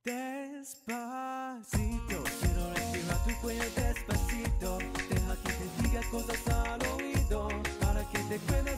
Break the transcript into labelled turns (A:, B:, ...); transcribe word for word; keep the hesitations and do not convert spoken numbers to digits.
A: Despacito, quiero respirar tu cuello despacito. Deja que te diga cosas al oído, para que te cuente